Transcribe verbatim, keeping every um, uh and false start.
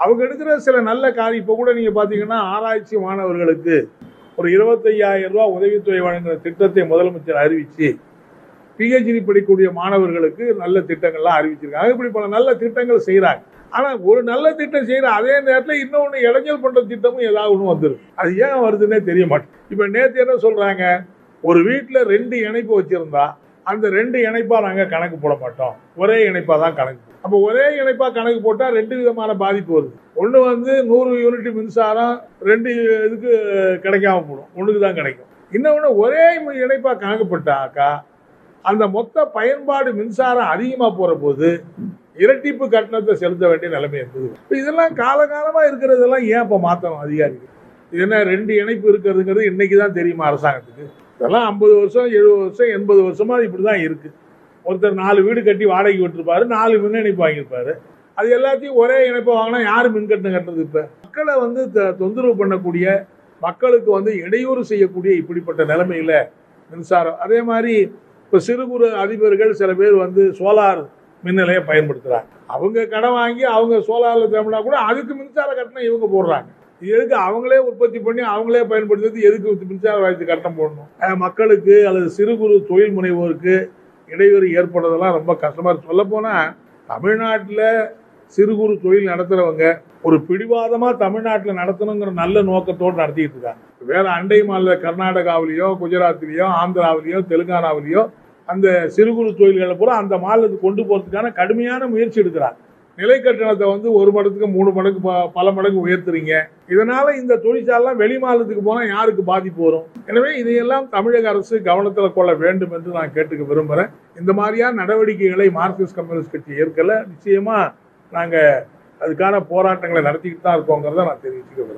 அவங்க எடுக்கிற சில நல்ல காரியம். இப்போ கூட நீங்கள் பார்த்தீங்கன்னா ஆராய்ச்சி மாணவர்களுக்கு ஒரு இருபத்தையாயிரம் ரூபா உதவித்தொகை வழங்குகிற திட்டத்தை முதலமைச்சர் அறிவித்து பிஹெச்டி படிக்கக்கூடிய மாணவர்களுக்கு நல்ல திட்டங்கள்லாம் அறிவிச்சிருக்காங்க. இப்படி பல நல்ல திட்டங்கள் செய்கிறாங்க. ஆனால் ஒரு நல்ல திட்டம் செய்கிற அதே நேரத்தில் இன்னொன்று இளைஞர் பண்ணுற திட்டமும் ஏதாவது ஒன்று வந்துருக்கு. அது ஏன் வருதுன்னே தெரிய மாட்டேங்குது. இப்போ நேற்று என்ன சொல்கிறாங்க, ஒரு வீட்டில் ரெண்டு இணைப்பு வச்சுருந்தா அந்த ரெண்டு இணைப்பா நாங்கள் கணக்கு போட மாட்டோம், ஒரே இணைப்பா தான் கணக்கு. அப்போ ஒரே இணைப்பா கணக்கு போட்டால் ரெண்டு விதமான பாதிப்பு வருது. ஒன்று வந்து நூறு யூனிட் மின்சாரம் ரெண்டு இதுக்கு கிடைக்காம போடும், ஒன்றுக்கு தான் கிடைக்கும். இன்னொன்று ஒரே இணைப்பா கணக்கு போட்டாக்கா அந்த மொத்த பயன்பாடு மின்சாரம் அதிகமாக போகிற போது இரட்டிப்பு கட்டணத்தை செலுத்த வேண்டிய நிலைமை இருந்தது. இப்போ இதெல்லாம் காலகாலமாக இருக்கிறதெல்லாம் ஏன் இப்போ மாற்றணும் அதிகாரிகள்? இது என்ன ரெண்டு இணைப்பு இருக்கிறதுங்கிறது இன்னைக்கு தான் தெரியுமா அரசாங்கத்துக்கு? இதெல்லாம் ஐம்பது வருஷம் எழுபது வருஷம் எண்பது வருஷமா இப்படி தான் இருக்கு. ஒருத்தர் நாலு வீடு கட்டி வாடகைக்கு விட்டுருப்பாரு, நாலு மின் இணைப்பு வாங்கியிருப்பாரு. அது எல்லாத்தையும் ஒரே இணைப்பை வாங்கினா யாரு மின் கட்டணம் கட்டுறது? இப்போ மக்களை வந்து தொந்தரவு பண்ணக்கூடிய, மக்களுக்கு வந்து இடையூறு செய்யக்கூடிய இப்படிப்பட்ட நிலைமையில மின்சாரம். அதே மாதிரி இப்போ சிறு குறு அதிபர்கள் சில பேர் வந்து சோலார் மின் நிலையம் பயன்படுத்துறாங்க. அவங்க கடன் வாங்கி அவங்க சோலாரில் தேவைன்னா கூட அதுக்கு மின்சார கட்டணம் இவங்க போடுறாங்க. எதுக்கு அவங்களே உற்பத்தி பண்ணி அவங்களே பயன்படுத்துறது, எதுக்கு மின்சார வாரியத்துக்கு கட்டணம் போடணும்? மக்களுக்கு அல்லது சிறு குறு தொழில் முனைவோருக்கு இடையூறு ஏற்படுறதெல்லாம் ரொம்ப கஷ்டமா இருக்கு. சொல்ல போனா தமிழ்நாட்டில் சிறு குறு தொழில் நடத்துறவங்க ஒரு பிடிவாதமா தமிழ்நாட்டில் நடத்தணுங்கிற நல்ல நோக்கத்தோடு நடத்திட்டு இருக்காங்க. வேற அண்டை மாநில கர்நாடகாவிலேயோ குஜராத்திலேயோ ஆந்திராவிலேயோ தெலுங்கானாவிலேயோ அந்த சிறு குறு தொழில்களை பூரா அந்த மாநிலத்துக்கு கொண்டு போறதுக்கான கடுமையான முயற்சி எடுக்கிறாங்க. நிலை கட்டணத்தை வந்து ஒரு மடத்துக்கு மூணு மடங்கு பல மடங்கு உயர்த்துறீங்க. இதனால இந்த தொழிற்சாலாம் வெளி மாநிலத்துக்கு போனா யாருக்கு பாதிப்பு வரும்? எனவே இதையெல்லாம் தமிழக அரசு கவனத்தில் கொள்ள வேண்டும் என்று நான் கேட்டுக்க விரும்புறேன். இந்த மாதிரியான நடவடிக்கைகளை மார்க்சிஸ்ட் கம்யூனிஸ்ட் கட்சி ஏற்கல. நிச்சயமா நாங்க அதுக்கான போராட்டங்களை நடத்திக்கிட்டு தான் இருக்கோங்கிறத நான் தெரிவிச்சுக்க விரும்புறேன்.